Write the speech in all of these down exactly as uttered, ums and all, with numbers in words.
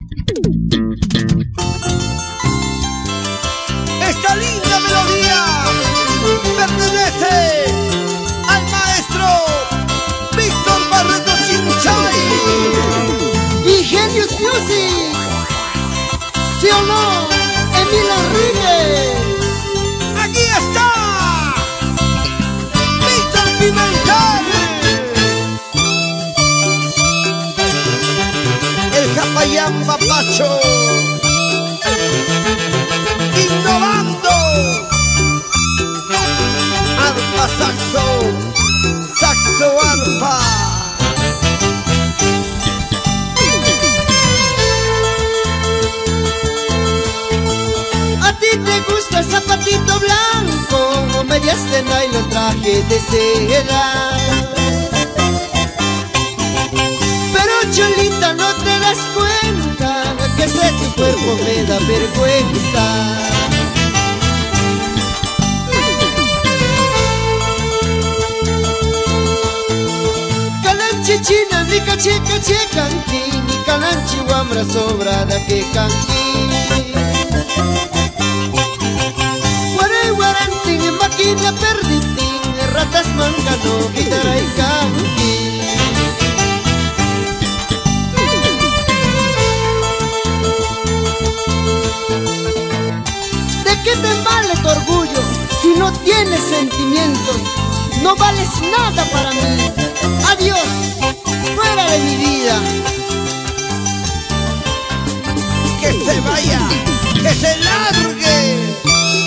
Esta linda melodía pertenece al maestro Víctor Barreto Chinchay y Genius Music. ¿Sí o no? Emil Enrique. Aquí está Víctor Pimentel, el Japayán Papacho, innovando. Arpa, saxo, saxo, arpa. ¿A ti te gusta el zapatito blanco o medias de nylon, traje de seda? Pero Cholita, no te das cuenta que ese tu cuerpo me da vergüenza. Calanchichina, ni caché, caché, canqui, ni calanchi, guambra, sobrada que canqui. Guaray, guarantín, máquina, perditín, ratas, mangano, guitarra y canqui. ¿De qué te vale tu orgullo si no tienes sentimientos? No vales nada para mí. Adiós, fuera de mi vida. Que se vaya, que se largue.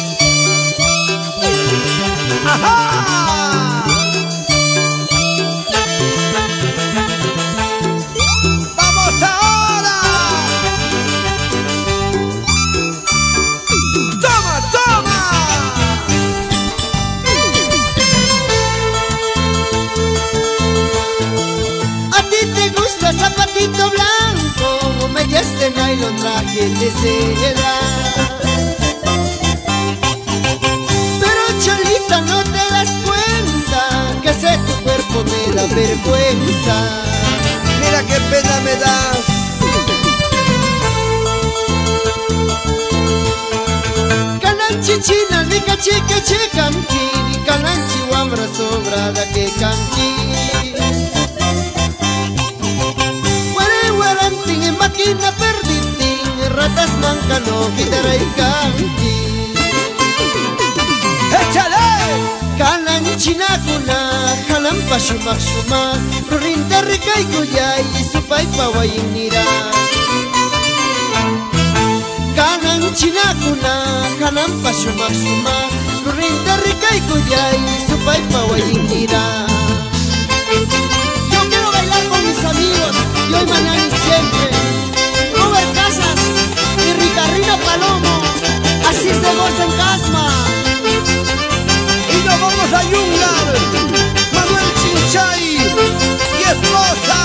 ¡Ajá! ¡Vamos ahora! ¡Toma, toma! ¿A ti te gusta el zapatito blanco o medias de nylon, traje de seda? Pero Cholita, no te das cuenta que ese tu cuerpo me da vergüenza. Mira qué pena me das. Calanchichina, ni caché, caché, canqui, ni calanchi, guambra, sobrada que canqui. Guaray, guarantín, en máquina, perditín, ratas, mancano, guitarra y canqui. ¡Échale! Calanchina-kuna, jalampa, shumak, shumak, rurinta, rica y cuyay, y su paipa, guayinira. Calanchina-kuna, jalampa, shumak, shumak, rurinta, rica y cuyay, y su paipa, guayinira. Yo quiero bailar con mis amigos, y hoy, mañana y siempre. Robert Casas y Ricarrino Palomo, así se goza en Casma. Y nos vamos a Yungar, Manuel Chinchay y esposa.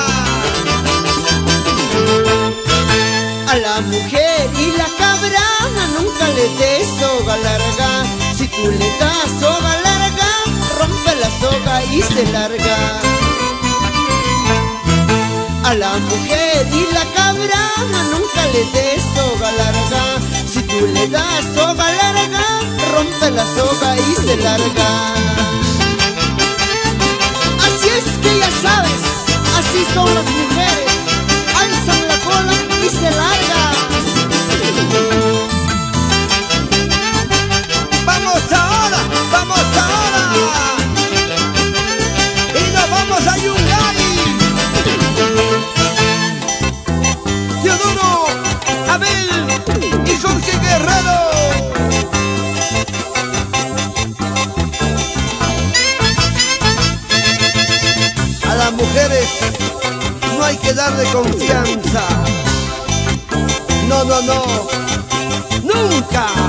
A la mujer y la cabra nunca le des soga larga. Si tú le das soga larga, rompe la soga y se larga. A la mujer y la cabra nunca le des soga larga. Si tú le das soga larga, rompe la soga y se larga. Así es que ya sabes, así son las mujeres, alzan la cola y se larga. Vamos ahora, vamos ahora. Y nos vamos a Yungay. Teodoro, Abel y Jorge Guerrero. A las mujeres no hay que darle confianza. No, no, no. Nunca.